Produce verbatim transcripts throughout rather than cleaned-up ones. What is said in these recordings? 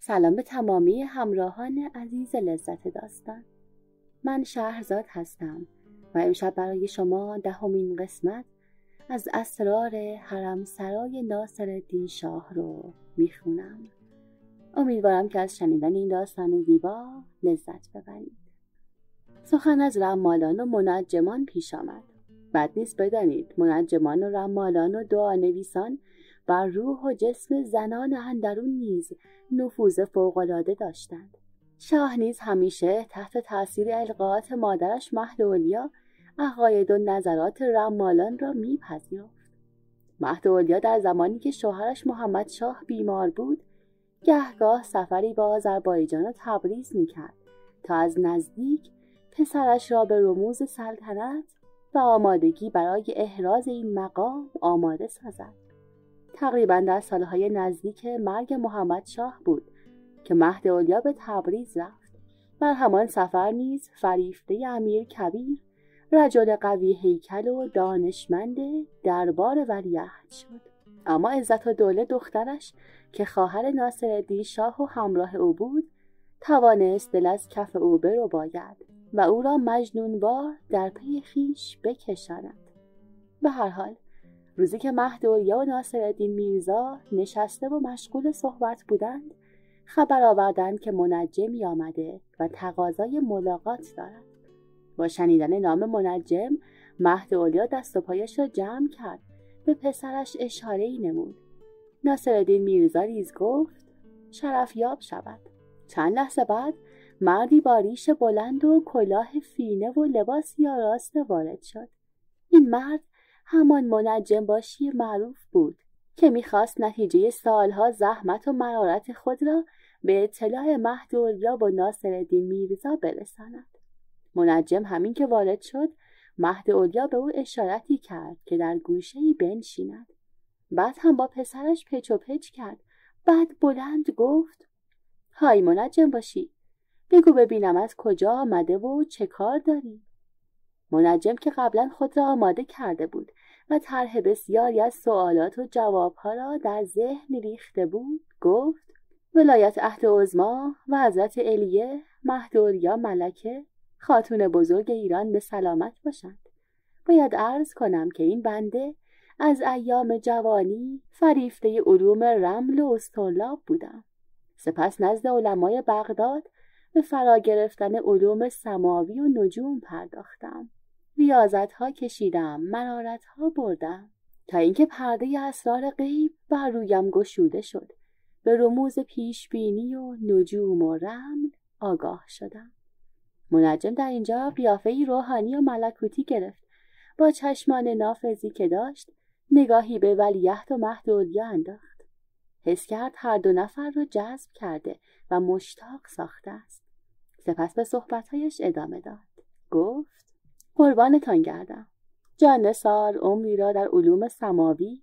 سلام به تمامی همراهان عزیز لذت داستان. من شهرزاد هستم و امشب برای شما دهمین قسمت از اسرار حرمسرای ناصرالدین شاه رو میخونم. امیدوارم که از شنیدن این داستان زیبا لذت ببرید. سخن از رمالان و منجمان پیش آمد. بد نیست بدانید منجمان و رمالان و دعانویسان بر روح و جسم زنان اندرون نیز نفوذ فوق‌العاده داشتند. شاه نیز همیشه تحت تاثیر القاءات مادرش مهداولیا عقاید و نظرات رمالان را میپذیرفت. مهداولیا در زمانی که شوهرش محمد شاه بیمار بود گهگاه سفری به آذربایجان و تبریز میکرد تا از نزدیک پسرش را به رموز سلطنت و آمادگی برای احراز این مقام آماده سازد. تقریبا در سالهای نزدیک مرگ محمد شاه بود که مهداولیا به تبریز رفت. بر همان سفر نیز فریفته امیر کبیر رجل قوی هیکل و دانشمند دربار ولیعهد شد. اما عزت الدوله دخترش که خواهر ناصرالدین شاه و همراه او بود توانست دل از کف او برباید و او را مجنونوار در پی خویش بکشاند. به هر حال روزی که مهداولیا و ناصرالدین میرزا نشسته و مشغول صحبت بودند خبر آوردند که منجمی آمده و تقاضای ملاقات دارد. با شنیدن نام منجم مهداولیا دست و پایش را جمع کرد، به پسرش اشاره‌ای نمود. ناصرالدین میرزا نیز گفت شرفیاب شود. چند لحظه بعد مردی با ریش بلند و کلاه فینه و لباسی آراسته وارد شد. این مرد همان منجم باشی معروف بود که میخواست نتیجه سالها زحمت و مرارت خود را به اطلاع مهداولیا و ناصرالدین میرزا برساند. منجم همین که وارد شد مهداولیا به او اشارتی کرد که در گوشه‌ای بنشیند. بعد هم با پسرش پچ و پچ کرد. بعد بلند گفت های منجم باشی، بگو ببینم از کجا آمده و چه کار داری؟ منجم که قبلا خود را آماده کرده بود و طرح بسیاری از سوالات و جوابها را در ذهن ریخته بود گفت ولایت عهد عظما و حضرت علیه مهداولیا ملکه خاتون بزرگ ایران به سلامت باشند. باید عرض کنم که این بنده از ایام جوانی فریفته علوم رمل و اسطرلاب بودم. سپس نزد علمای بغداد به فرا گرفتن علوم سماوی و نجوم پرداختم. ریاضت ها کشیدم، مرارت ها بردم تا اینکه پرده اسرار غیب بر رویم گشوده شد. به رموز پیشبینی و نجوم و رمل آگاه شدم. منجم در اینجا قیافه‌ای روحانی و ملکوتی گرفت. با چشمان نافذی که داشت نگاهی به ولیعهد و مهداولیا انداخت. حس کرد هر دو نفر را جذب کرده و مشتاق ساخته است. سپس به صحبت‌هایش ادامه داد. گفت قربانتان گردم. جان نثار عمری را در علوم سماوی،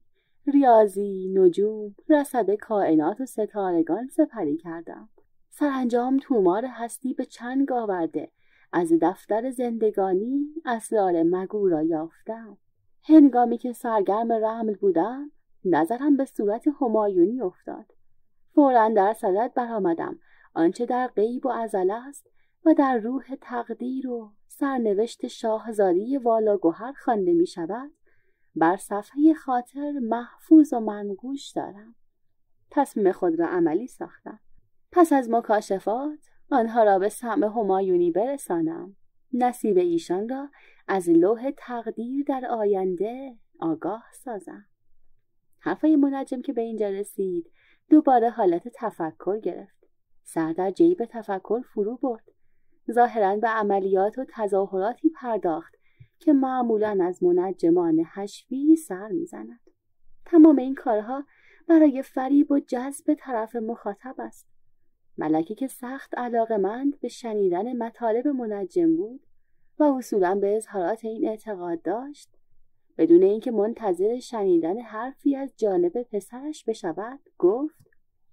ریاضی، نجوم، رصد کائنات و ستارگان سپری کردم. سرانجام تومار هستی به چنگ آورده از دفتر زندگانی اسرار مگو را یافتم. هنگامی که سرگرم رمل بودم نظرم به صورت همایونی افتاد. فوراً در صدد برآمدم آنچه در غیب و ازل است و در روح تقدیر و سرنوشت شاهزادی والاگوهر خوانده می شود بر صفحه خاطر محفوظ و منقوش دارم. تصمیم خود را عملی ساختم. پس از مکاشفات آنها را به سمع همایونی برسانم. نصیب ایشان را از لوح تقدیر در آینده آگاه سازم. حرفای منجم که به اینجا رسید دوباره حالت تفکر گرفت. سر در جیب تفکر فرو برد. ظاهراً به عملیات و تظاهراتی پرداخت که معمولاً از منجمان حشوی سر میزند. تمام این کارها برای فریب و جذب طرف مخاطب است. ملکی که سخت علاقه‌مند به شنیدن مطالب منجم بود و اصولاً به اظهارات این اعتقاد داشت، بدون اینکه منتظر شنیدن حرفی از جانب پسرش بشود گفت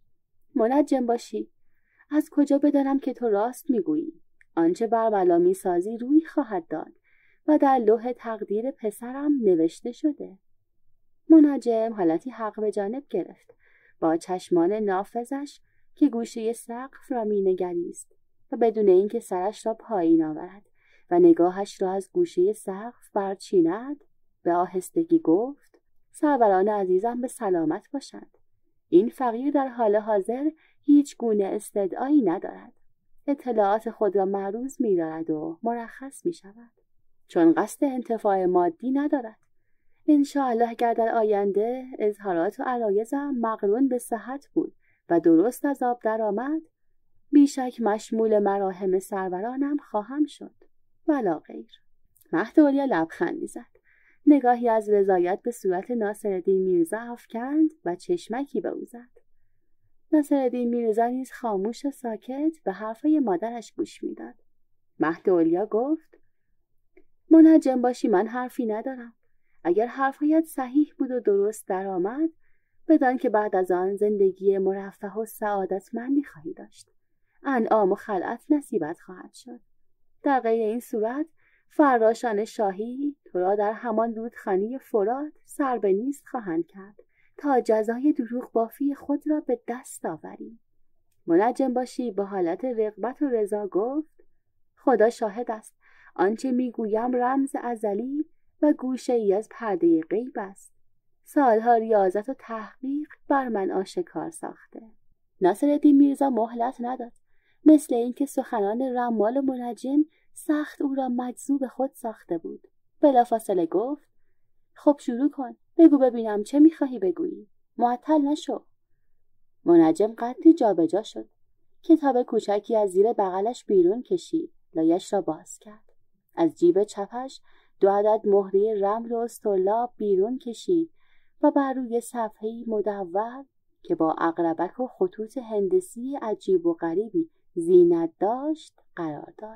منجم باشی، از کجا بدانم که تو راست میگویی؟ آنچه برملا میسازی روی خواهد داد و در لوح تقدیر پسرم نوشته شده. منجم حالتی حق به جانب گرفت. با چشمان نافذش که گوشه سقف را مینگریست و بدون اینکه سرش را پایین آورد و نگاهش را از گوشه سقف برچیند به آهستگی گفت: سروران عزیزم به سلامت باشند. این فقیر در حال حاضر هیچ گونه استدعایی ندارد. اطلاعات خود را معروض می دارد و مرخص می شود. چون قصد انتفاع مادی ندارد. انشاءالله اگر در آینده اظهارات و عرایضم مقرون به صحت بود و درست از آب در آمد، بیشک مشمول مراهم سرورانم خواهم شد. ولا غیر. مهدولیا لبخندی زد. نگاهی از رضایت به صورت ناصرالدین میرزا افکند و چشمکی به او زد. ناصرالدین میرزا نیز خاموش و ساکت به حرفای مادرش گوش میداد. مهدولیا گفت: منجم باشی من حرفی ندارم. اگر حرفایت صحیح بود و درست درآمد، بدان که بعد از آن زندگی مرفه و سعادتمندی خواهی داشت. انعام و خلعت نصیبت خواهد شد. در غیر این صورت فراشان شاهی تو را در همان رودخانه فرات سر به نیست خواهند کرد تا جزای دروغ بافی خود را به دست آوری. منجم باشی با حالت رغبت و رضا گفت: خدا شاهد است، آنچه میگویم رمز ازلی و گوشه ای از پرده غیب است. سالها ریاضت و تحقیق بر من آشکار ساخته. ناصرالدین میرزا مهلت نداد. مثل اینکه سخنان رمال منجم سخت او را مجذوب خود ساخته بود. بلافاصله گفت: خب شروع کن. بگو ببینم چه میخواهی بگویی. معطل نشو. منجم قدری جابجا شد. کتاب کوچکی از زیر بغلش بیرون کشید. لایش را باز کرد. از جیب چپش دو عدد مهره رمل و استرلاب بیرون کشید و بر روی صفحه‌ای مدور که با عقربک و خطوط هندسی عجیب و غریبی زینت داشت قرار داد.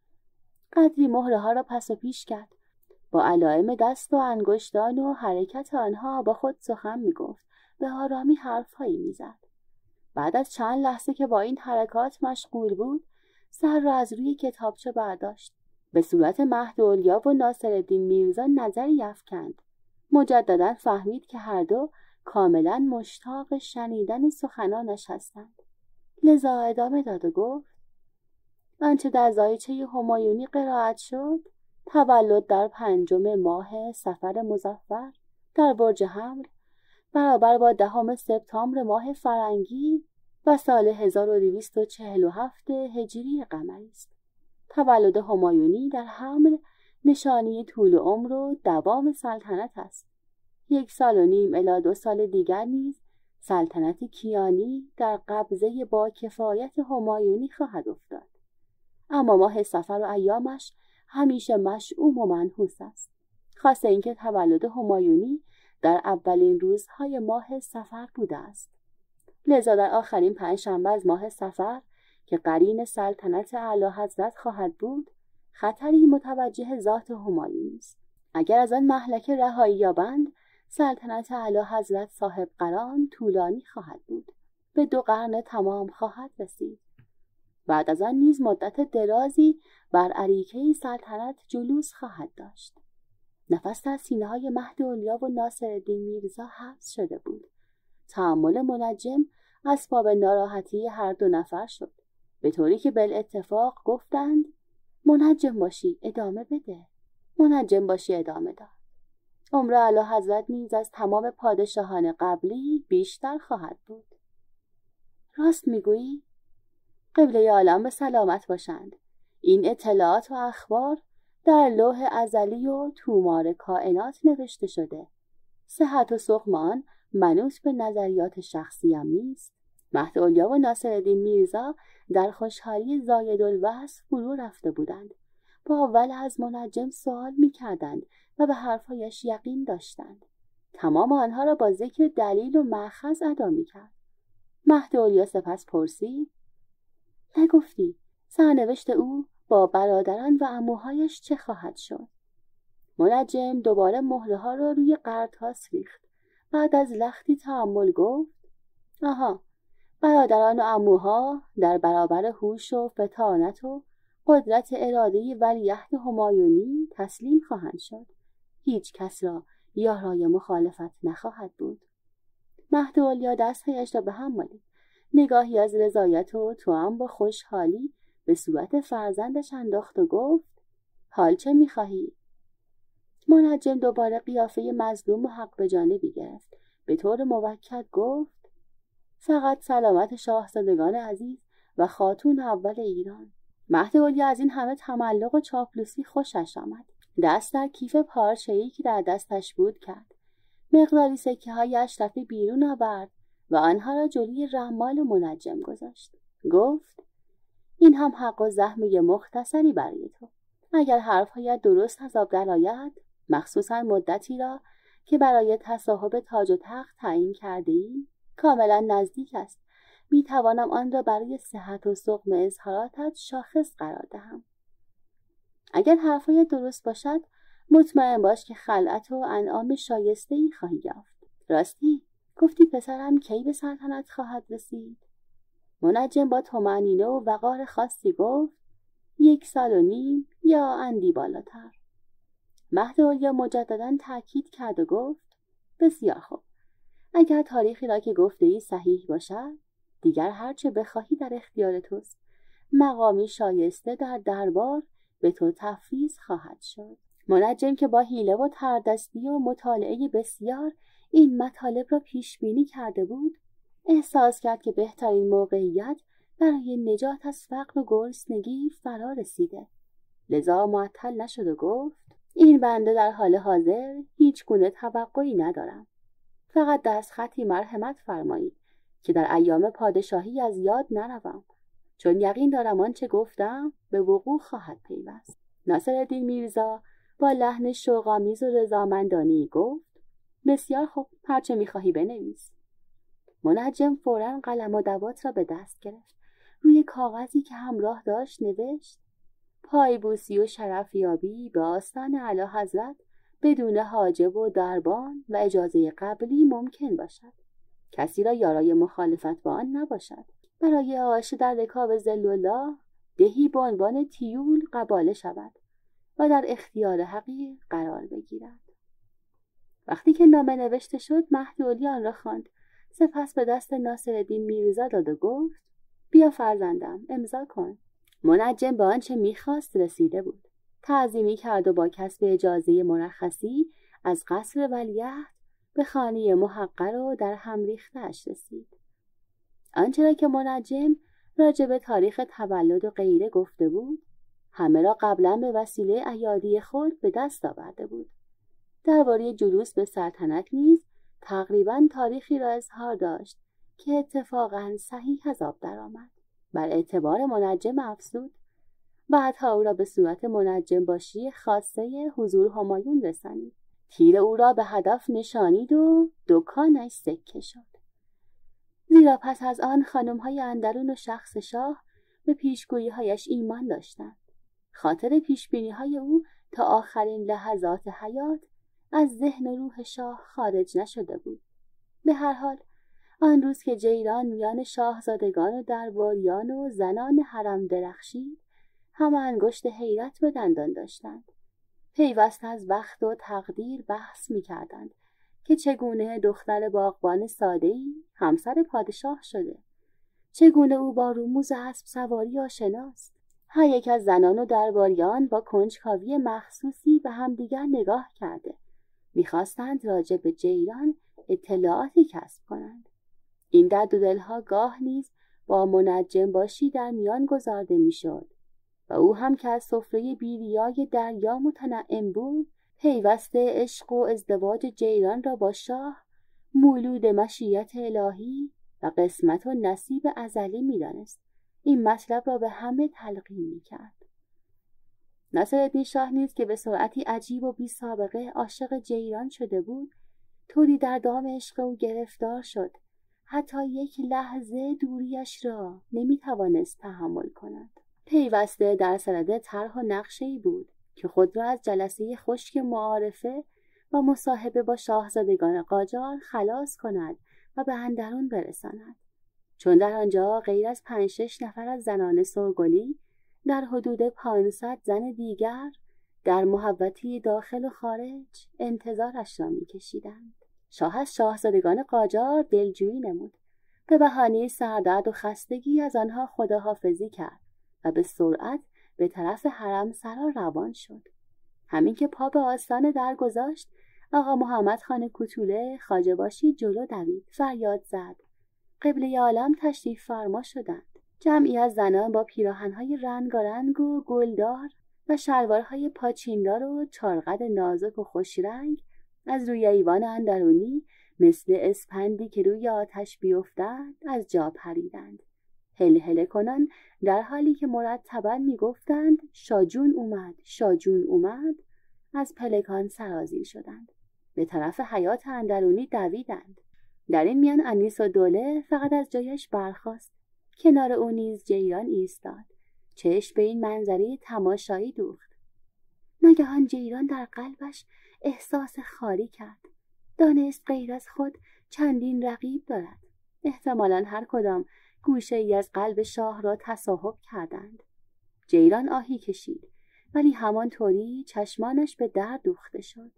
قدری مهره ها را پس و پیش کرد. با علائم دست و انگشتان و حرکت آنها با خود سخن می گفت. به آرامی حرفهایی می زد. بعد از چند لحظه که با این حرکات مشغول بود، سر را از روی کتابچه برداشت. به صورت مهدولیا و ناصرالدین میرزا نظری افکند. مجددا فهمید که هر دو کاملا مشتاق شنیدن سخنانش هستند. لذا ادامه داد و گفت: آنچه در زایچه همایونی قرائت شد، تولد در پنجم ماه صفر مظفر در برج حمل برابر با دهم سپتامبر ماه فرنگی و سال هزار و دویست و چهل و هفت هجری قمری است. تولد همایونی در حمل نشانی طول عمر و دوام سلطنت است. یک سال و نیم الی دو سال دیگر نیز سلطنت کیانی در قبضه با کفایت همایونی خواهد افتاد. اما ماه صفر و ایامش همیشه مشؤوم و منحوس است. خاصه اینکه تولد همایونی در اولین روزهای ماه صفر بوده است. لذا در آخرین پنجشنبه از ماه صفر که قرین سلطنت اعلیحضرت خواهد بود، خطری متوجه ذات همایونی است. اگر از آن مهلکه رهایی یابند، سلطنت اعلیحضرت صاحب قران طولانی خواهد بود. به دو قرن تمام خواهد رسید. بعد از آن نیز مدت درازی بر اریکه سلطنت جلوس خواهد داشت. نفس در سینه های مهدولیا و ناصرالدین میرزا حبس شده بود. تأمل منجم اسباب ناراحتی هر دو نفر شد، به طوری که بالاتفاق گفتند: منجم باشی ادامه بده. منجم باشی ادامه داد: عمر اعلیحضرت نیز از تمام پادشاهان قبلی بیشتر خواهد بود. راست میگویی؟ قبله عالم به سلامت باشند. این اطلاعات و اخبار در لوح ازلی و تومار کائنات نوشته شده. صحت و سقم آن منوط به نظریات شخصیم نیست. مهدولیا و ناصرالدین میرزا در خوشحالی زایدالوصف فرو رفته بودند. با اول از منجم سوال می‌کردند و به حرفایش یقین داشتند. تمام آنها را با ذکر دلیل و مأخذ ادا می‌کرد. مهدولیا سپس پرسید: نگفتی سرنوشت او با برادران و عموهایش چه خواهد شد؟ منجم دوباره مهره ها را روی قرطاس ریخت. بعد از لختی تأمل گفت: آها، برادران و عموها در برابر هوش و فطانت و قدرت اراده ولیعهد همایونی تسلیم خواهند شد. هیچ کس را یارای مخالفت نخواهد بود. مهدولیا دستهایش را به هم مالید. نگاهی از رضایت و توام با خوشحالی به صورت فرزندش انداخت و گفت: حال چه می‌خواهی؟ منجم دوباره قیافه مظلوم و حق به جانبی گرفت. به طور موکد گفت: فقط سلامت شاهزادگان عزیز و خاتون اول ایران. مهدولی از این همه تملق و چاپلوسی خوشش آمد. دست در کیف پارچه‌ای که در دستش بود کرد. مقداری سکه های اشرفی بیرون آورد و آنها را جلوی رمال و منجم گذاشت. گفت: این هم حق و زحمه مختصری برای تو. اگر حرفهایت درست از آب درآید، مخصوصا مدتی را که برای تصاحب تاج و تخت تعیین کرده ای کاملا نزدیک است. می توانم آن را برای صحت و سقم اظهاراتت شاخص قرار دهم. اگر حرفهایت درست باشد، مطمئن باش که خلعت و انعام شایسته ای خواهی یافت. راستی گفتی پسرم کی به سلطنت خواهد رسید؟ منجم با طمأنینه و وقار خاصی گفت: یک سال و نیم یا اندی بالاتر. مهدولیا مجددا تأکید کرد و گفت: بسیار خوب. اگر تاریخی را که گفته ای صحیح باشد، دیگر هرچه بخواهی در اختیار توست. مقامی شایسته در دربار به تو تفویض خواهد شد. منجم که با حیله و تردستی و مطالعه بسیار این مطالب را پیش بینی کرده بود، احساس کرد که بهترین موقعیت برای نجات از فقر و گرسنگی فرا رسیده. لذا معطل نشد و گفت: این بنده در حال حاضر هیچ گونه توقعی ندارم. فقط دست خطی مرحمت فرمایید که در ایام پادشاهی از یاد نروم، چون یقین دارم آنچه گفتم به وقوع خواهد پیوست. ناصرالدین میرزا با لحن شوق‌آمیز و رضامندانه‌ای گفت: بسیار خوب، هرچه می‌خواهی بنویس. منجم فوراً قلم و دوات را به دست گرفت. روی کاغذی که همراه داشت نوشت: پایبوسی و شرفیابی به آستان اعلیحضرت بدون حاجب و دربان و اجازه قبلی ممکن باشد. کسی را یارای مخالفت با آن نباشد. برای آشه در رکاب ظل الله دهی به عنوان تیول قباله شود و در اختیار حقیر قرار بگیرد. وقتی که نامه نوشته شد، مهدولی آن را خواند. سپس به دست ناصرالدین میرزا داد و گفت: بیا فرزندم، امضا کن. منجم به آنچه میخواست رسیده بود. تعظیمی کرد و با کسب اجازه مرخصی از قصر ولیعهد به خانه محقر و در هم ریخته‌اش رسید. آنچه را که منجم راجع به تاریخ تولد و غیره گفته بود، همه را قبلا به وسیله ایادی خود به دست آورده بود. درباره جلوس به سلطنت نیز تقریبا تاریخی را اظهار داشت که اتفاقا صحیح از آب درآمد. بر اعتبار منجم افزود. بعدها او را به صورت منجم باشی خاصه حضور همایون رسانید. تیر او را به هدف نشانید و دکانش سکه شد. زیرا پس از آن خانم‌های اندرون و شخص شاه به پیشگویی‌هایش ایمان داشتند. خاطر پیشبینی‌های او تا آخرین لحظات حیات از ذهن و روح شاه خارج نشده بود. به هر حال آن روز که جیران میان شاهزادگان و درباریان و زنان حرم درخشید، همه انگشت حیرت به دندان داشتند. پیوسته از بخت و تقدیر بحث می‌کردند که چگونه دختر باغبان ساده‌ای همسر پادشاه شده، چگونه او با رموز اسب سواری آشناست. هر یک از زنان و درباریان با کنجکاوی مخصوصی به همدیگر نگاه کرده می‌خواستند راجع به جیران اطلاعاتی کسب کنند. این درد و دلها گاه نیز با منجم باشی در میان گذارده میشد و او هم که از سفره بیریای دریا متنعم بود، پیوسته عشق و ازدواج جیران را با شاه مولود مشیت الهی و قسمت و نصیب ازلی می‌دانست. این مطلب را به همه تلقین می‌کرد. ناصرالدین شاه نیز که به سرعتی عجیب و بی سابقه عاشق جیران شده بود، طوری در دام عشق او گرفتار شد حتی یک لحظه دوریش را نمی‌توانست تحمل کند. پیوسته در صدد طرح و نقشه‌ای بود که خود را از جلسه خشک معارفه و مصاحبه با شاهزادگان قاجار خلاص کند و به اندرون برساند. چون در آنجا غیر از پنج شش نفر از زنان سوگلی در حدود پانصد زن دیگر در محوطه داخل و خارج انتظارش را می‌کشیدند. شاه از شاهزادگان قاجار دلجویی نمود به بهانه سردرد و خستگی از آنها خداحافظی کرد و به سرعت به طرف حرم سرا روان شد. همین که پا به آستان در گذاشت، آقا محمد خان کوتوله خواجه باشی جلو دوید، فریاد زد: قبله عالم تشریف فرما شدند. جمعی از زنان با پیراهن‌های رنگارنگ و گلدار و شلوارهای پاچیندار و چارقد نازک و خوشرنگ از روی ایوان اندرونی مثل اسپندی که روی آتش بیفتند از جا پریدند. هل هل کنان در حالی که مرتباً میگفتند شاجون اومد، شاجون اومد، از پلکان سرازیر شدند. به طرف حیاط اندرونی دویدند. در این میان انیس و دوله فقط از جایش برخاست. کنار او نیز جیران ایستاد. چشم به این منظره تماشایی دوخت. ناگهان جیران در قلبش احساس خاری کرد. دانست غیر از خود چندین رقیب دارد. احتمالاً هر کدام گوشه ای از قلب شاه را تصاحب کردند. جیران آهی کشید، ولی همانطوری چشمانش به درد دوخته شد.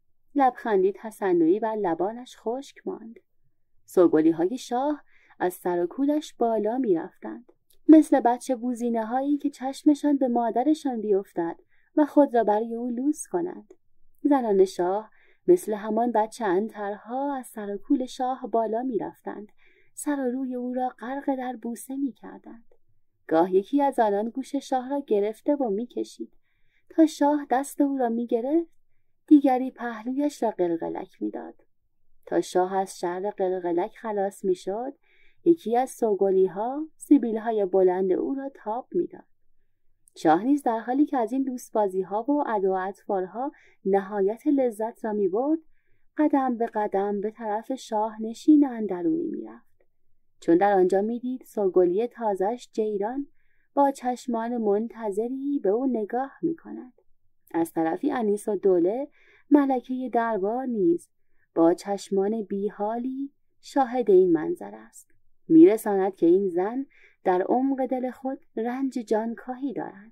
لبخندی تصنعی بر لبانش خشک ماند. سوگلی های شاه از سر و کولش بالا می رفتند. مثل بچه بوزینه هایی که چشمشان به مادرشان بیفتد و خود را برای او لوس کنند. زنان شاه مثل همان بچه عنترها از سر و کول شاه بالا می رفتند. سر و روی او را غرق در بوسه می کردند. گاه یکی از آنان گوش شاه را گرفته و می کشید. تا شاه دست او را می گرفت، دیگری پهلویش را قلقلک می داد. تا شاه از شر قلقلک خلاص می شد، یکی از سوگلی ها سیبیل های بلند او را تاب می داد. شاه نیز در حالی که از این دوستبازی ها و ادا و اطوارها نهایت لذت را می برد، قدم به قدم به طرف شاه نشین اندرونی می رفت. چون در آنجا می دید سوگلی تازش جیران با چشمان منتظری به او نگاه می کند. از طرفی انیس و دوله ملکه دربار نیز با چشمان بیحالی شاهد این منظر است. میرساند که این زن در عمق دل خود رنج جانکاهی دارد.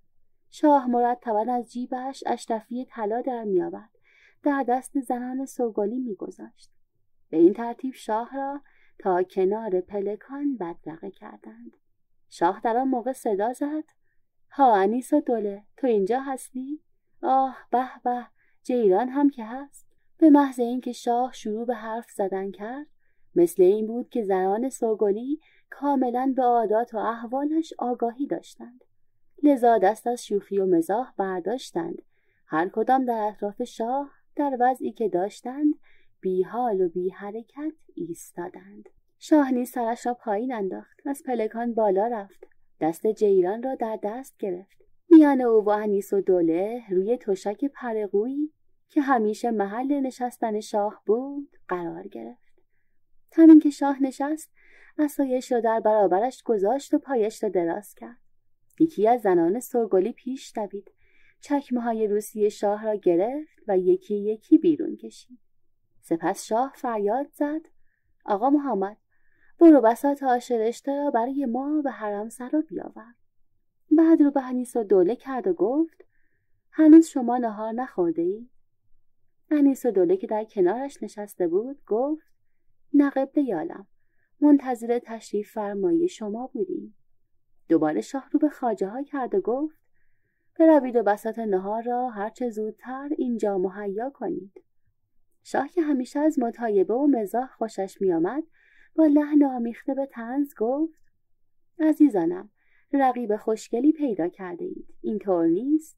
شاه مرتباً از جیبش اشرفی طلا در می‌آورد، در دست زنان سوگلی می‌گذاشت. به این ترتیب شاه را تا کنار پلکان بدرقه کردند. شاه در آن موقع صدا زد: ها انیس و دوله، تو اینجا هستی؟ آه به به، جیران هم که هست. به محض اینکه شاه شروع به حرف زدن کرد، مثل این بود که زنان سوگلی کاملا به عادات و احوالش آگاهی داشتند. لذا دست از شوخی و مزاح برداشتند. هر کدام در اطراف شاه در وضعی که داشتند بی حال و بی حرکت ایستادند. شاه نیز سرش را پایین انداخت، از پلکان بالا رفت، دست جیران را در دست گرفت. میان او و انیس و دوله روی تشک پرقویی که همیشه محل نشستن شاه بود قرار گرفت. همین که شاه نشست، عصایش را در برابرش گذاشت و پایش را دراز کرد. یکی از زنان سوگلی پیش دوید، چکمه های روسی شاه را گرفت و یکی یکی بیرون کشید. سپس شاه فریاد زد: آقا محمد، برو بساط آش رشته را برای ما و حرم سرا بیاور. بعد رو به انیس و دوله کرد و گفت: هنوز شما نهار نخورده ای؟ انیس و دوله که در کنارش نشسته بود گفت: نه قبله عالم، منتظر تشریف فرمایی شما بودیم. دوباره شاه رو به خواجه ها کرد و گفت: بروید و بساط نهار را هرچه زودتر اینجا مهیا کنید. شاه که همیشه از مطایبه و مزاح خوشش می آمد، با لحن آمیخته به طنز گفت: عزیزانم، رقیب خوشگلی پیدا کرده اید، اینطور نیست؟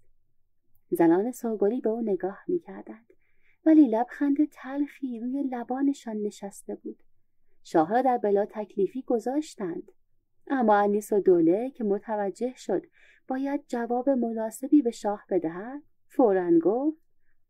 زنان سوگلی به او نگاه می کردند، ولی لبخند تلخی روی لبانشان نشسته بود. شاه را در بلا تکلیفی گذاشتند. اما انیس و دوله که متوجه شد باید جواب مناسبی به شاه بدهد، فوراً گفت: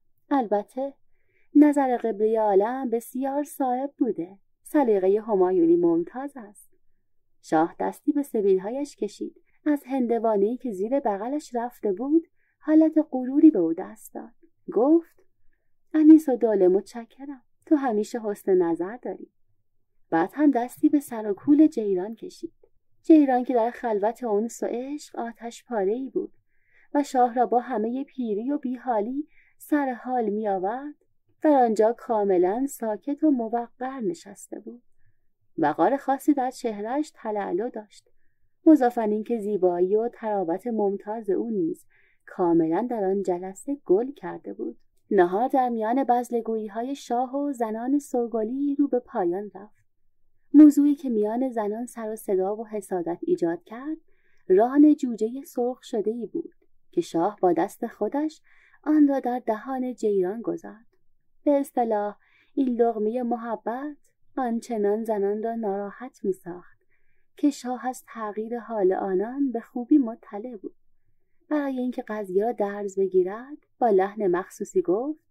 البته نظر قبله عالم بسیار صائب بوده، سلیقه همایونی ممتاز است. شاه دستی به سبیلهایش کشید. از هندوانه‌ای که زیر بغلش رفته بود حالت غروری به او دست داد. گفت: انیس و دوله، متشکرم، تو همیشه حسن نظر داری. بعد هم دستی به سر و کول جیران کشید. جیران که در خلوت انس و عشق آتش پاره‌ای بود و شاه را با همه پیری و بیحالی سر حال می آورد، در آنجا کاملا ساکت و موقر نشسته بود. وقار خاصی در چهرهش تلالو داشت. مضاف این که زیبایی و تراوت ممتاز او نیز کاملا در آن جلسه گل کرده بود. نهار در میان بزلگویی‌های شاه و زنان سوگلی رو به پایان رفت. موضوعی که میان زنان سر و صدا و حسادت ایجاد کرد، ران جوجه سرخ شده‌ای بود که شاه با دست خودش آن را در دهان جیران گذارد. به اصطلاح این لقمه محبت آنچنان زنان را ناراحت می‌ساخت که شاه از تغییر حال آنان به خوبی مطلع بود. برای اینکه قضیه را درز بگیرد با لحن مخصوصی گفت: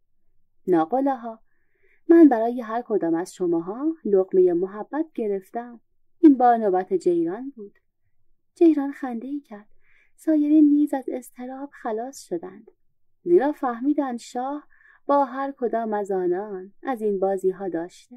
ناقلاها، من برای هر کدام از شماها لقمه محبت گرفتم. این بار نوبت جیران بود. جیران خنده‌ای کرد. سایرین نیز از اضطراب خلاص شدند، زیرا فهمیدند شاه با هر کدام از آنان از این بازی ها داشته.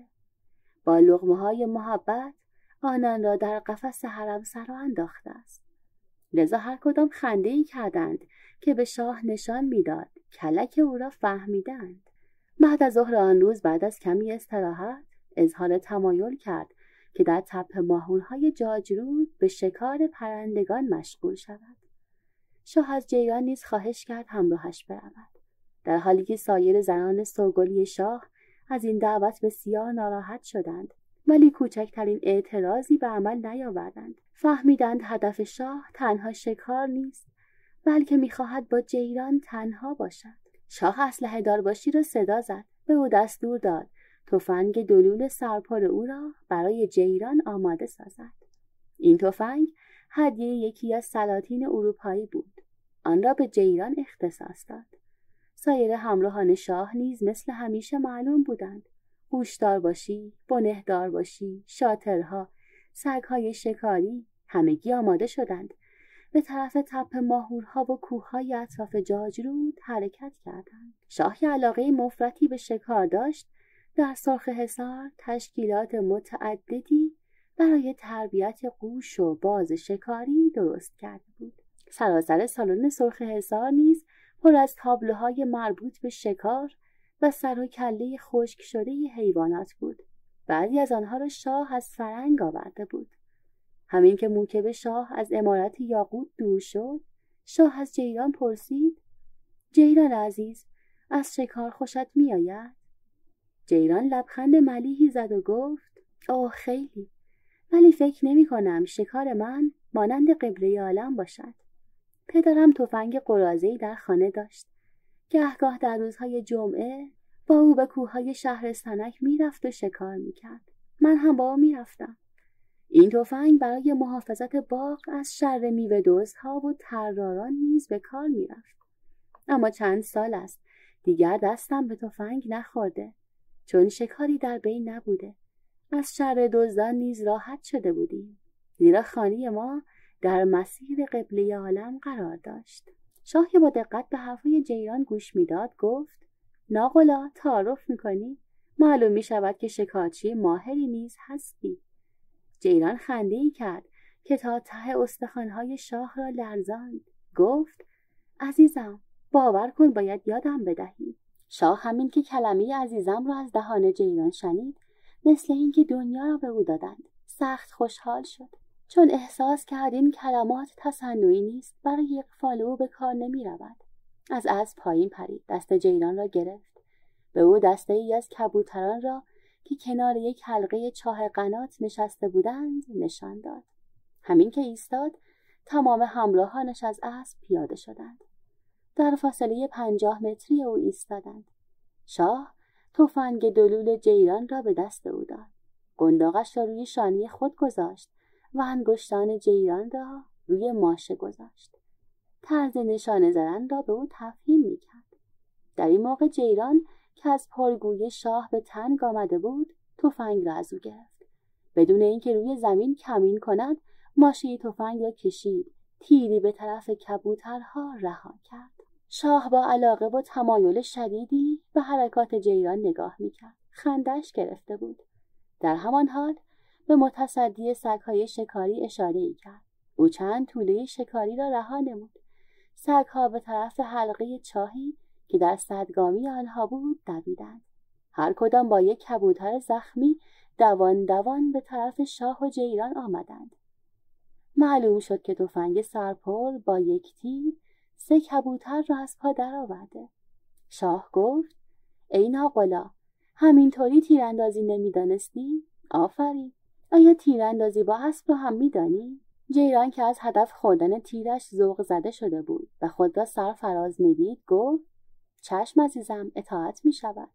با لقمه های محبت آنان را در قفس حرم سرا انداخته است. لذا هر کدام خنده‌ای کردند که به شاه نشان میداد کلک او را فهمیدند. بعد از ظهر آن روز، بعد از کمی استراحت، اظهار تمایل کرد که در تپه ماهورهای جاجرود به شکار پرندگان مشغول شود. شاه از جیران نیز خواهش کرد همراهش برود، در حالی که سایر زنان سوگلی شاه از این دعوت بسیار ناراحت شدند، ولی کوچکترین اعتراضی به عمل نیاوردند. فهمیدند هدف شاه تنها شکار نیست، بلکه می‌خواهد با جیران تنها باشد. شاه اسلحه دارباشی را صدا زد، به او دستور داد تفنگ دلول سرپر او را برای جیران آماده سازد. این تفنگ هدیه یکی از سلاطین اروپایی بود. آن را به جیران اختصاص داد. سایر همراهان شاه نیز مثل همیشه معلوم بودند. هوشدار باشی، بنهدار باشی، شاطرها، سگ‌های شکاری همگی آماده شدند. به طرف تپه ماهورها و کوههای اطراف جاجرود حرکت کردند. شاه که علاقه مفرطی به شکار داشت، در سرخ حصار تشکیلات متعددی برای تربیت قوش و باز شکاری درست کرده بود. سراسر سالن سرخ حصار نیز پر از تابلوهای مربوط به شکار و سر و کله خشک شده حیوانات بود. بعضی از آنها را شاه از فرنگ آورده بود. همین که موکب شاه از عمارت یاقوت دور شد، شاه از جیران پرسید: جیران عزیز، از شکار خوشت می آید؟ جیران لبخند ملیحی زد و گفت: اوه خیلی، ولی فکر نمی کنم شکار من مانند قبله عالم باشد. پدرم تفنگ قراضه‌ای در خانه داشت. گهگاه در روزهای جمعه با او به کوههای شهرستانک می رفت و شکار می کرد. من هم با او می رفتم. این تفنگ برای محافظت باغ از شر میوه دزدها و طراران نیز به کار می رفت. اما چند سال است دیگر دستم به تفنگ نخورده، چون شکاری در بین نبوده. از شر دزدان نیز راحت شده بودیم، زیرا خانه ما در مسیر قبله عالم قرار داشت. شاه که با دقت به حرفهای جیران گوش میداد گفت: ناقلا، تعارف میکنی؟ معلوم میشود که شکارچی ماهری نیز هستی. جیران خنده‌ای کرد که تا ته استخوان‌های شاه را لرزاند. گفت: عزیزم، باور کن باید یادم بدهی. شاه همین که کلمه عزیزم را از دهان جیران شنید، مثل اینکه دنیا را به او دادند، سخت خوشحال شد، چون احساس کرد این کلمات تصنعی نیست، برای اغفال او به کار نمی رود. از اسب پایین پرید، دست جیران را گرفت، به او دسته ای از کبوتران را که کنار یک حلقه چاه قنات نشسته بودند نشان داد. همین که ایستاد، تمام همراهانش از اسب پیاده شدند. در فاصله پنجاه متری او ایستادند. شاه تفنگ دلول جیران را به دست او داد. قنداقش را روی شانه خود گذاشت و انگشتان جیران را روی ماشه گذاشت. طرز نشانه زدن را به او تفهیم می‌کرد. در این موقع جیران که از پرگوی شاه به تنگ آمده بود، تفنگ را از او گرفت. بدون اینکه روی زمین کمین کند، ماشه تفنگ را کشید، تیری به طرف کبوترها رها کرد. شاه با علاقه و تمایل شدیدی به حرکات جیران نگاه می‌کرد. خندش گرفته بود. در همان حال به متصدی سگ‌های شکاری اشاره‌ای کرد. او چند توله شکاری را رها نمود. سگ‌ها به طرف حلقه چاهی که در صدگامی آنها بود دویدند. هر کدام با یک کبوتر زخمی دوان دوان به طرف شاه و جیران آمدند. معلوم شد که تفنگ سرپر با یک تیر سه کبوتر را از پا درآورده. شاه گفت: ای ناقلا، همینطوری تیراندازی نمیدانستی؟ آفرین. آیا تیراندازی با اسب رو هم میدانی؟ جیران که از هدف خوردن تیرش ذوق زده شده بود و خود را سرفراز میدید گفت: چشم عزیزم، اطاعت می شود.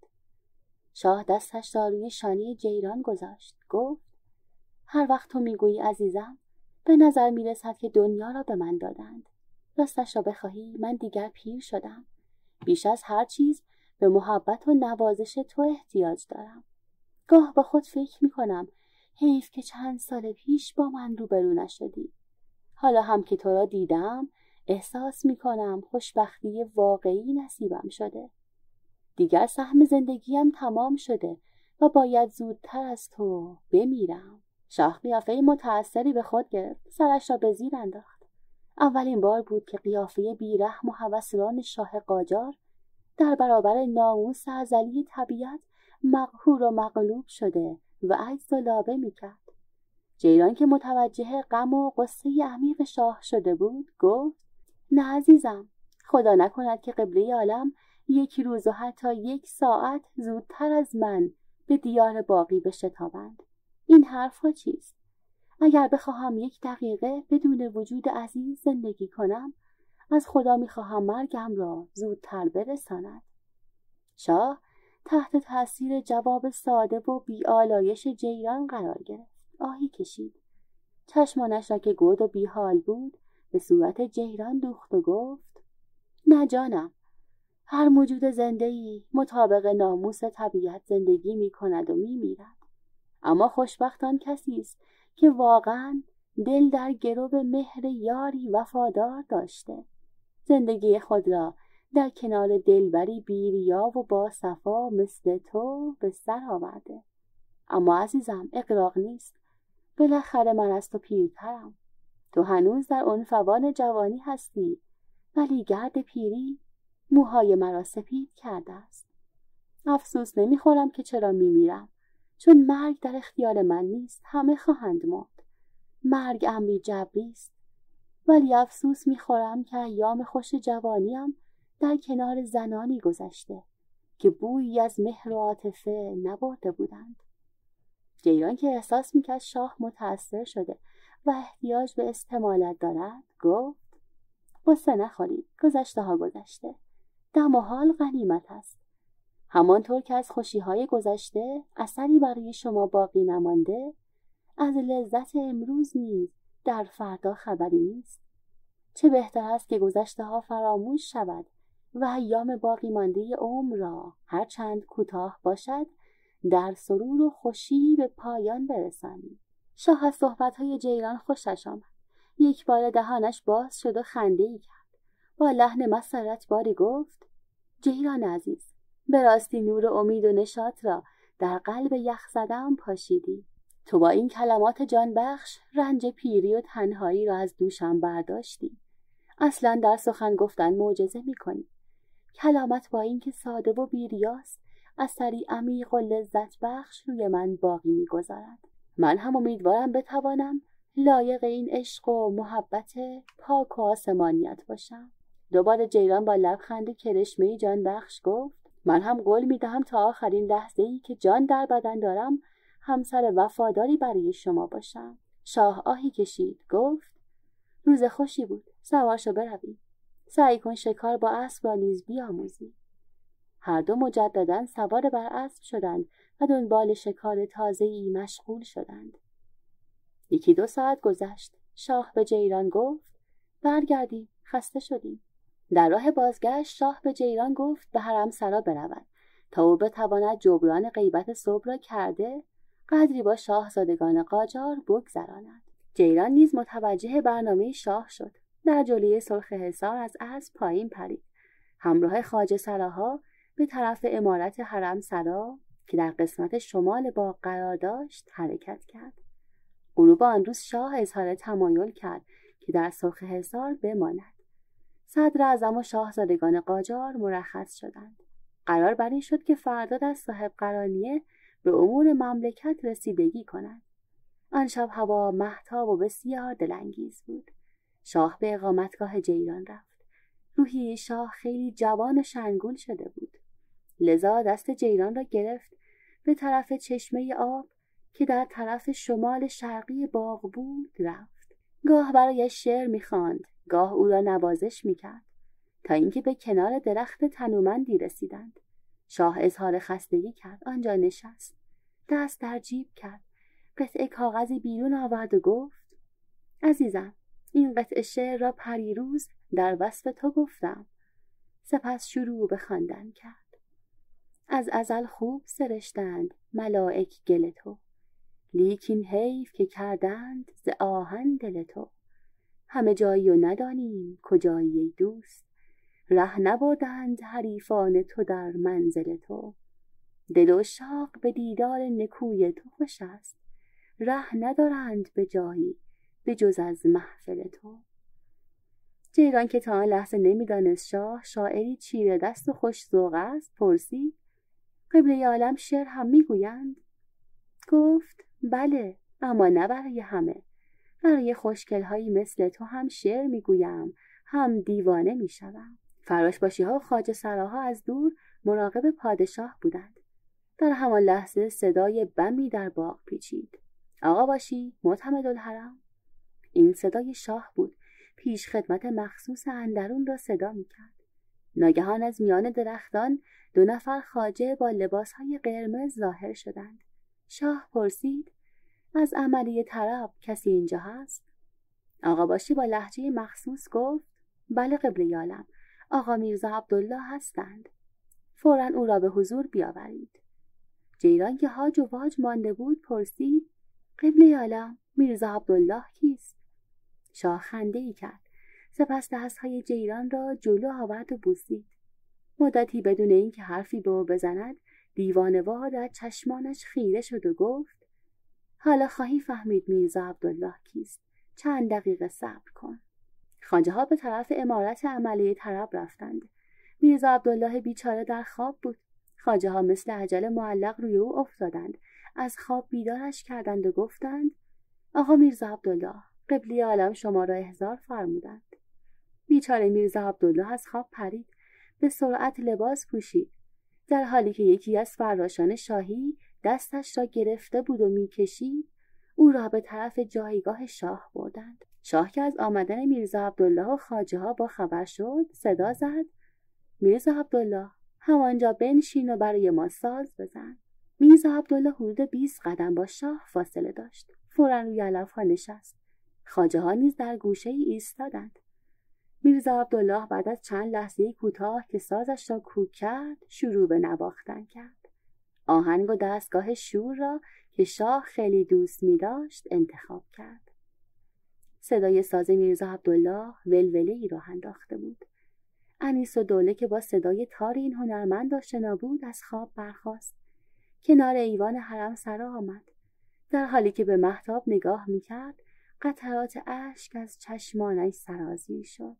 شاه دستش را روی شانه جیران گذاشت. گفت: هر وقت تو میگویی عزیزم، به نظر می رسد که دنیا را به من دادند. راستش را بخواهی من دیگر پیر شدم. بیش از هر چیز به محبت و نوازش تو احتیاج دارم. گاه با خود فکر می کنم حیف که چند سال پیش با من روبرو نشدی. حالا هم که تو را دیدم احساس می کنم خوشبختی واقعی نصیبم شده. دیگر سهم زندگیم تمام شده و باید زودتر از تو بمیرم. شاه قیافه متأثری به خود گرفت، سرش را به زیر انداخت. اولین بار بود که قیافه بیرحم و هوسران شاه قاجار در برابر ناموس ازلی طبیعت مقهور و مغلوب شده و عجز و لابه میکرد. جیران که متوجه غم و غصه عمیق شاه شده بود گفت: نه عزیزم، خدا نکند که قبله عالم یک روز و حتی یک ساعت زودتر از من به دیار باقی بشتابند. این حرفا چیست؟ اگر بخواهم یک دقیقه بدون وجود عزیز زندگی کنم، از خدا میخواهم مرگم را زودتر برساند. شاه تحت تاثیر جواب ساده و بی‌آلایش جیران قرار گرفت. آهی کشید. چشمانش را که گرد و بیحال بود به صورت جیران دوخت و گفت: نه جانم، هر موجود زنده‌ای مطابق ناموس طبیعت زندگی می کند و می میرد. اما خوشبخت آن کسی است که واقعا دل در گرو مهر یاری وفادار داشته، زندگی خود را در کنار دلبری بیریا و با صفا مثل تو به سر آورده. اما عزیزم، اغراق نیست. بالاخره من از تو پیرترم. تو هنوز در عنفوان جوانی هستی، ولی گرد پیری موهای مرا سپید کرده است. افسوس نمیخورم که چرا میمیرم، چون مرگ در اختیار من نیست. همه خواهند مرد. مرگ امری جبری است. ولی افسوس میخورم که ایام خوش جوانیم در کنار زنانی گذشته که بویی از مهر و عاطفه نبرده بودند. جیران که احساس میکرد شاه متأثر شده و احتیاج به استمالت دارد گفت: غصه نخورید، گذشته ها گذشته. دم و حال غنیمت است. همانطور که از خوشیهای گذشته اثری برای شما باقی نمانده، از لذت امروز نیز در فردا خبری نیست. چه بهتر است که گذشته ها فراموش شود و ایام باقی مانده عمر را هر چند کوتاه باشد در سرور و خوشی به پایان برسانیم. شاه از صحبت‌های جیران خوشش آمد. یک بار دهانش باز شد و خنده‌ای کرد. با لحن مسرت باری گفت: جیران عزیز، به راستی نور و امید و نشاط را در قلب یخ زده‌ام پاشیدی. تو با این کلمات جان بخش رنج پیری و تنهایی را از دوشم برداشتی. اصلا در سخن گفتن معجزه می‌کنی. کلامت با این که ساده و بیریاست، اثری عمیق و لذت بخش روی من باقی می‌گذارد. من هم امیدوارم بتوانم لایق این عشق و محبت پاک و آسمانیت باشم. دوباره جیران با لبخند کرشمه‌ای جان بخش گفت: من هم قول می‌دهم تا آخرین لحظه‌ای که جان در بدن دارم همسر وفاداری برای شما باشم. شاه آهی کشید. گفت: روز خوشی بود. سوار شو برویم. سعی کن شکار با اسب را نیز بیاموزی. هر دو مجدداً سوار بر اسب شدند و دنبال شکار تازه‌ای مشغول شدند. یکی دو ساعت گذشت. شاه به جیران گفت: برگردیم، خسته شدیم. در راه بازگشت شاه به جیران گفت به حرم سرا برود تا او بتواند جبران غیبت صبح را کرده قدری با شاهزادگان قاجار بگذراند. جیران نیز متوجه برنامه شاه شد. در جلوی سرخ حصار از اسب پایین پرید. همراه خواجه سراها به طرف عمارت حرم سرا که در قسمت شمال باغ قرار داشت حرکت کرد. غروب آن روز شاه اظهار تمایل کرد که در سرخ حصار بماند. صدر اعظم و شاهزادگان قاجار مرخص شدند. قرار بر این شد که فردا در صاحب قرانیه به امور مملکت رسیدگی کند. آن شب هوا مهتاب و بسیار دلانگیز بود. شاه به اقامتگاه جیران رفت. روحیه شاه خیلی جوان و شنگول شده بود. لذا دست جیران را گرفت به طرف چشمه آب که در طرف شمال شرقی باغ بود رفت. گاه برایش شعر می‌خواند، گاه او را نوازش می‌کرد، تا اینکه به کنار درخت تنومندی رسیدند. شاه اظهار خستگی کرد، آنجا نشست، دست در جیب کرد، قطعه کاغذی بیرون آورد و گفت: عزیزم، این قطعه شعر را پریروز در وصف تو گفتم. سپس شروع به خواندن کرد. از ازل خوب سرشتند ملائک گل تو، لیکین حیف که کردند ز آهن دل تو. همه جایی و ندانیم کجایی ای دوست، ره نبردند حریفان تو در منزل تو. دل عشاق به دیدار نکوی تو خوش است، ره ندارند به جایی به جز از محفل تو. جیران که تا آن لحظه نمیدانست شاه شاعری چیره دست و خوش ذوق است، پرسید: قبله عالم شعر هم میگویند؟ گفت: بله، اما نه برای همه. برای خوشگل‌هایی مثل تو هم شعر میگویم، هم دیوانه میشوم. فراشباشی‌ها و خواجه سراها از دور مراقب پادشاه بودند. در همان لحظه صدای بمی در باغ پیچید. آقا باشی، معتمدالحرم. این صدای شاه بود. پیش خدمت مخصوص اندرون را صدا میکرد. ناگهان از میان درختان دو نفر خواجه با لباسهای قرمز ظاهر شدند. شاه پرسید: از عملیه طرب کسی اینجا هست؟ آقا باشی با لهجه مخصوص گفت: بله قبله عالم، آقا میرزا عبدالله هستند. فوراً او را به حضور بیاورید. جیران که هاج و واج مانده بود پرسید: قبله عالم، میرزا عبدالله کیست؟ شاه خنده ای کرد. سپس دستهای جیران را جلو آورد و بوسید. مدتی بدون اینکه حرفی به او بزند دیوانه‌وار در چشمانش خیره شد و گفت: حالا خواهی فهمید میرزا عبدالله کیست. چند دقیقه صبر کن. خواجه ها به طرف عمارت عملیه طرب رفتند. میرزا عبدالله بیچاره در خواب بود. خواجه ها مثل عجل معلق روی او افتادند. از خواب بیدارش کردند و گفتند: آقا میرزا عبدالله، قبله عالم شما را احضار فرمودند. بیچاره میرزا عبدالله از خواب پرید، به سرعت لباس پوشید، در حالی که یکی از فراشان شاهی دستش را گرفته بود و میکشید. او را به طرف جایگاه شاه بردند. شاه که از آمدن میرزا عبدالله و خواجه ها با خبر شد، صدا زد: میرزا عبدالله، همانجا بنشین و برای ما ساز بزن. میرزا عبدالله حدود بیست قدم با شاه فاصله داشت. فوراً روی علف ها نشست. خواجه ها نیز در گوشه ای ایستادند. میرزا عبدالله بعد از چند لحظه کوتاه که سازش را کوک کرد، شروع به نواختن کرد. آهنگ و دستگاه شور را که شاه خیلی دوست می داشت انتخاب کرد. صدای ساز میرزا عبدالله ولوله ای راه انداخته بود. انیس و دوله که با صدای تار این هنرمند آشنا بود از خواب برخاست. کنار ایوان حرم سرا آمد. در حالی که به مهتاب نگاه می کرد، قطرات اشک از چشمانش سرازیر شد.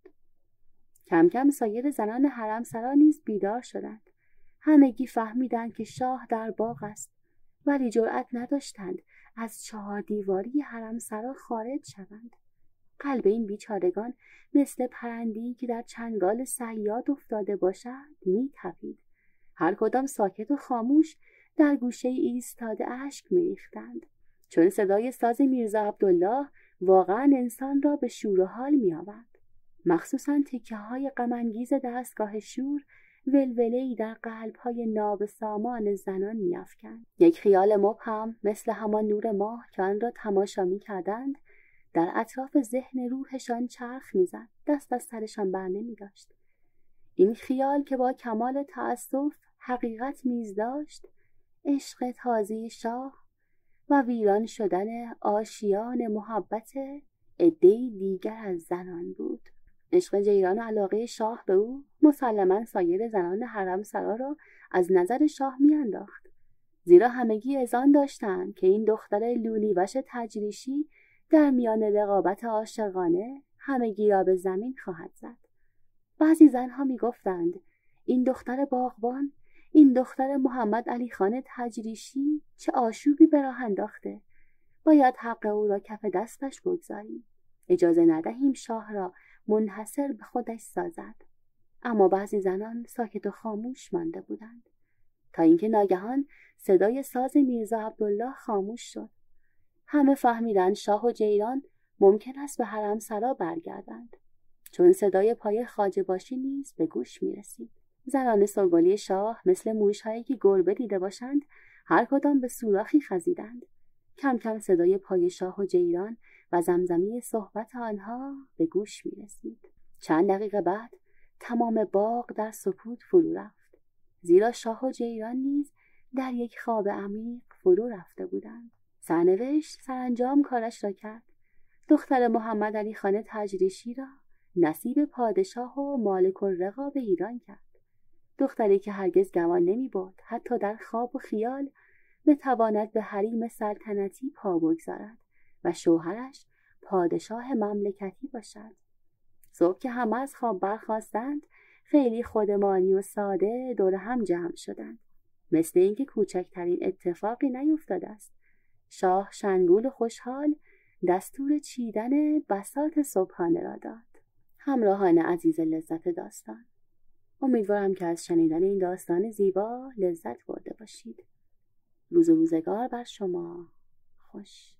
کم کم سایر زنان حرم سرا نیز بیدار شدند. همگی فهمیدند که شاه در باغ است، ولی جرأت نداشتند از چهار دیواری حرم سرا خارج شوند. قلب این بیچارگان مثل پرنده‌ای که در چنگال صیاد افتاده باشد می‌تپید. هر کدام ساکت و خاموش در گوشه ایستاده اشک می‌ریختند، چون صدای ساز میرزا عبدالله واقعا انسان را به شور و حال می‌آورد. مخصوصاً تکه‌های غم‌انگیز دستگاه شور ولوله‌ای در قلب‌های نابسامان زنان می‌افکند. یک خیال مبهم مثل همان نور ماه که آن را تماشا می‌کردند در اطراف ذهن روحشان چرخ می‌زد، دست از سرشان بر نمی‌داشت. این خیال که با کمال تأسف حقیقت نیز داشت، عشق تازه شاه و ویران شدن آشیان محبت عده‌ای دیگر از زنان بود. عشق جیران و علاقه شاه به او مسلماً سایر زنان حرم سرا را از نظر شاه میانداخت، زیرا همگی اذعان داشتند که این دختر لولیوش تجریشی در میان رقابت عاشقانه همگی را به زمین خواهد زد. بعضی زنها میگفتند این دختر باغبان، این دختر محمد علی خان تجریشی چه آشوبی به راه انداخته. باید حق او را کف دستش بگذاریم. اجازه ندهیم شاه را منحصر به خودش سازد. اما بعضی زنان ساکت و خاموش مانده بودند تا اینکه ناگهان صدای ساز میرزا عبدالله خاموش شد. همه فهمیدند شاه و جیران ممکن است به حرم سرا برگردند، چون صدای پای خواجه باشی نیز به گوش می رسید. زنان سوگلی شاه مثل موش‌هایی که گربه دیده باشند هر کدام به سوراخی خزیدند. کم کم صدای پای شاه و جیران و زمزمه صحبت آنها به گوش می رسید. چند دقیقه بعد تمام باغ در سکوت فرو رفت، زیرا شاه و جیران نیز در یک خواب عمیق فرو رفته بودند. سرنوشت سرانجام کارش را کرد. دختر محمد علی خان تجریشی را نصیب پادشاه و مالک الرقاب ایران کرد. دختری که هرگز گمان نمی برد حتی در خواب و خیال بتواند به حریم سلطنتی پا بگذارد و شوهرش پادشاه مملکتی باشد. صبح که همه از خواب برخاستند، خیلی خودمانی و ساده دور هم جمع شدند، مثل اینکه کوچکترین اتفاقی نیفتاده است. شاه شنگول و خوشحال دستور چیدن بساط صبحانه را داد. همراهان عزیز لذت داستان، امیدوارم که از شنیدن این داستان زیبا لذت برده باشید. روز و روزگار بر شما خوش.